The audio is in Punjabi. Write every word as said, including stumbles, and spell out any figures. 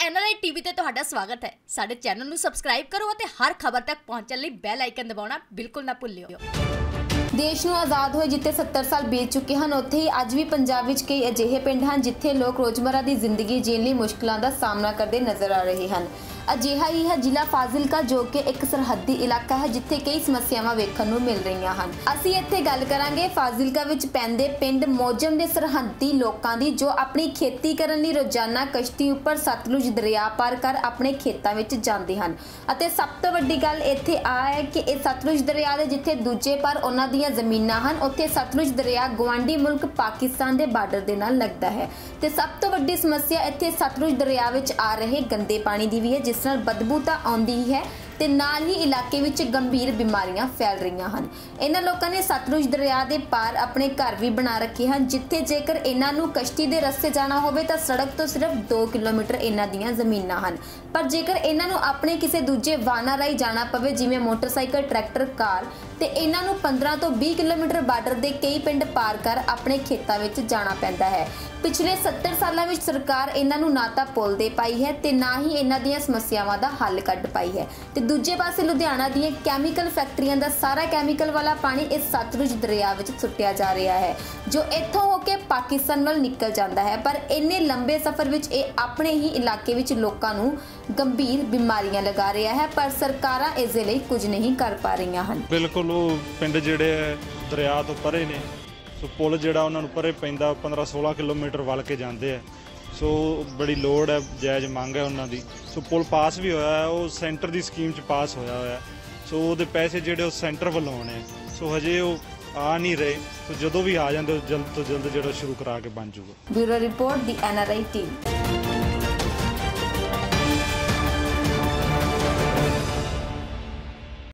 एन आर आई टीवी ते तुहाडा स्वागत है। साडे चैनल नूं सबसक्राइब करो और हर खबर तक पहुंचण लई बैल आइकन दबाउणा बिल्कुल ना भुल्लिओ। देश ਨੂੰ आज़ाद होए जिथे सत्तर साल बीत चुके हैं, उत्थे ही अज भी पंजाब विच कई अजिहे पिंड हैं जिथे लोग रोजमर्रा की जिंदगी जीण लई मुश्किलों का सामना करते नजर आ रहे हैं। अजिहा ही है जिला फाजिलका, जो कि एक सरहदी इलाका है जिथे कई समस्यावां वेखण नूं मिल रही हैं। असीं इत्थे गल करांगे फाजिलका विच पैंदे पिंड मोजम दे सरहदी लोकां दी, जो अपनी खेती करन लई रोजाना कश्ती उपर सतलुज दरिया पार कर अपने खेतां विच जांदे हन। अते सब तो वड्डी गल इत्थे आ है कि इह सतलुज दरिया दे जिथे दूजे पार उन्हां दी ਜ਼ਮੀਨਾਂ ਹਨ, ਉੱਥੇ ਸਤਲੁਜ ਦਰਿਆ ਗਵਾਂਢੀ ਮੁਲਕ ਪਾਕਿਸਤਾਨ ਦੇ ਬਾਰਡਰ ਦੇ ਨਾਲ ਲੱਗਦਾ ਹੈ। ਤੇ ਸਭ ਤੋਂ ਵੱਡੀ ਸਮੱਸਿਆ ਇੱਥੇ ਸਤਲੁਜ ਦਰਿਆ ਵਿੱਚ ਆ ਰਹੇ ਗੰਦੇ ਪਾਣੀ ਦੀ ਵੀ ਹੈ, ਜਿਸ ਨਾਲ ਬਦਬੂ ਤਾਂ ਆਉਂਦੀ ਹੀ ਹੈ ਤੇ ਨਾਲ ਹੀ ਇਲਾਕੇ ਵਿੱਚ ਗੰਭੀਰ ਬਿਮਾਰੀਆਂ ਫੈਲ ਰਹੀਆਂ ਹਨ। ਇਹਨਾਂ ਲੋਕਾਂ ਨੇ ਸਤਲੁਜ ਦਰਿਆ ਦੇ ਪਾਰ ਆਪਣੇ ਘਰ ਵੀ ਬਣਾ ਰੱਖੇ ਹਨ, ਜਿੱਥੇ ਜੇਕਰ ਇਹਨਾਂ ਨੂੰ ਕਸ਼ਤੀ ਦੇ ਰਸਤੇ ਜਾਣਾ ਹੋਵੇ ਤਾਂ ਸੜਕ ਤੋਂ ਸਿਰਫ ਦੋ ਕਿਲੋਮੀਟਰ ਇਹਨਾਂ ਦੀਆਂ ਜ਼ਮੀਨਾਂ ਹਨ। ਪਰ ਜੇਕਰ ਇਹਨਾਂ ਨੂੰ ਆਪਣੇ ਕਿਸੇ ਦੂਜੇ ਵਾਹਨਾਂ ਰਾਹੀਂ ਜਾਣਾ ਪਵੇ, ਜਿਵੇਂ ਮੋਟਰਸਾਈਕਲ, ਟਰੈਕਟਰ, ਕਾਰ, ਤੇ ਇਹਨਾਂ ਨੂੰ ਪੰਦਰਾਂ ਤੋਂ ਵੀਹ ਕਿਲੋਮੀਟਰ ਬਾਰਡਰ ਦੇ ਕਈ ਪਿੰਡ ਪਾਰ ਕਰ ਆਪਣੇ ਖੇਤਾਂ ਵਿੱਚ ਜਾਣਾ ਪੈਂਦਾ ਹੈ। ਪਿਛਲੇ ਸੱਤਰ ਸਾਲਾਂ ਵਿੱਚ ਸਰਕਾਰ ਇਹਨਾਂ ਨੂੰ ਨਾ ਤਾਂ ਪੁੱਲ ਦੇ ਪਾਈ ਹੈ ਤੇ ਨਾ ਹੀ ਇਹਨਾਂ ਦੀਆਂ ਸਮੱਸਿਆਵਾਂ ਦਾ ਹੱਲ ਕੱਢ ਪਾਈ ਹੈ। ਤੇ ਦੂਜੇ ਪਾਸੇ ਲੁਧਿਆਣਾ ਦੀਆਂ ਕੈਮੀਕਲ ਫੈਕਟਰੀਆਂ ਦਾ ਸਾਰਾ ਕੈਮੀਕਲ ਵਾਲਾ ਪਾਣੀ ਇਸ ਸਤਲੁਜ ਦਰਿਆ ਵਿੱਚ ਸੁੱਟਿਆ ਜਾ ਰਿਹਾ ਹੈ, ਜੋ ਇੱਥੋਂ ਹੋ ਕੇ ਪਾਕਿਸਤਾਨ ਵੱਲ ਨਿਕਲ ਜਾਂਦਾ ਹੈ। ਪਰ ਇੰਨੇ ਲੰਬੇ ਸਫ਼ਰ ਵਿੱਚ ਇਹ ਆਪਣੇ ਹੀ ਇਲਾਕੇ ਵਿੱਚ ਲੋਕਾਂ ਨੂੰ ਗੰਭੀਰ ਬਿਮਾਰੀਆਂ ਲਗਾ ਰਿਹਾ ਹੈ, ਪਰ ਸਰਕਾਰਾਂ ਇਸ ਦੇ ਲਈ ਕੁਝ ਨਹੀਂ ਕਰ ਪਾ ਰਹੀਆਂ ਹਨ। ਬਿਲਕੁਲ ਉਹ ਪਿੰਡ ਜਿਹੜੇ ਦਰਿਆ ਤੋਂ ਪਰੇ ਨੇ, ਸੋ ਪੁਲ ਜਿਹੜਾ ਉਹਨਾਂ ਨੂੰ ਪਰੇ ਪੈਂਦਾ ਪੰਦਰਾਂ ਸੋਲਾਂ ਕਿਲੋਮੀਟਰ ਵੱਲ ਕੇ ਜਾਂਦੇ ਆ। ਸੋ ਬੜੀ ਲੋੜ ਹੈ, ਜਾਇਜ਼ ਮੰਗ ਹੈ ਉਹਨਾਂ ਦੀ। ਸੋ ਪੁਲ ਪਾਸ ਵੀ ਹੋਇਆ ਹੈ, ਉਹ ਸੈਂਟਰ ਦੀ ਸਕੀਮ 'ਚ ਪਾਸ ਹੋਇਆ ਹੋਇਆ। ਸੋ ਉਹਦੇ ਪੈਸੇ ਜਿਹੜੇ ਉਹ ਸੈਂਟਰ ਵੱਲੋਂ ਆਉਣੇ, ਸੋ ਹਜੇ ਉਹ ਆ ਨਹੀਂ ਰਹੇ। ਸੋ ਜਦੋਂ ਵੀ ਆ ਜਾਂਦੇ ਉਹ ਜਲਦ ਤੋਂ ਜਲਦ ਜਿਹੜਾ ਸ਼ੁਰੂ ਕਰਾ ਕੇ ਬਣ ਜਾਊਗਾ। ਬਿਊਰੋ ਰਿਪੋਰਟ ਦੀ ਐਨ ਆਰ ਆਈ ਟੀਮ।